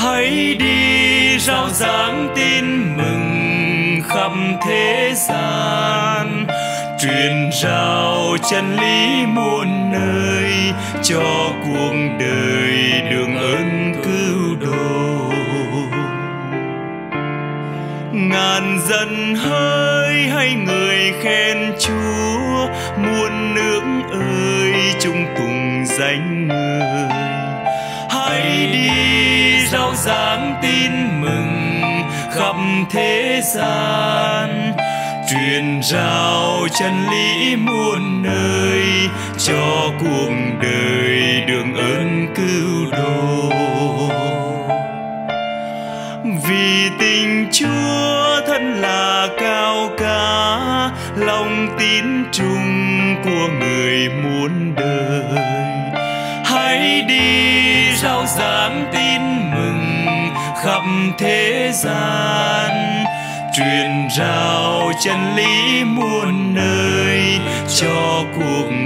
Hãy đi rao giảng tin mừng khắp thế gian, truyền rao chân lý muôn nơi, cho cuộc đời đường ơn cứu độ. Ngàn dân hỡi hãy người khen Chúa, muôn nước ơi chung tùng danh người. Hãy đi rao giảng tin mừng khắp thế gian, truyền rao chân lý muôn nơi, cho cuộc đời đường ơn cứu độ. Vì tình Chúa thân là cao cả, lòng tín trung của người muôn đời. Hãy đi rao giảng tin mừng khắp thế gian, truyền rao chân lý muôn nơi, cho cuộc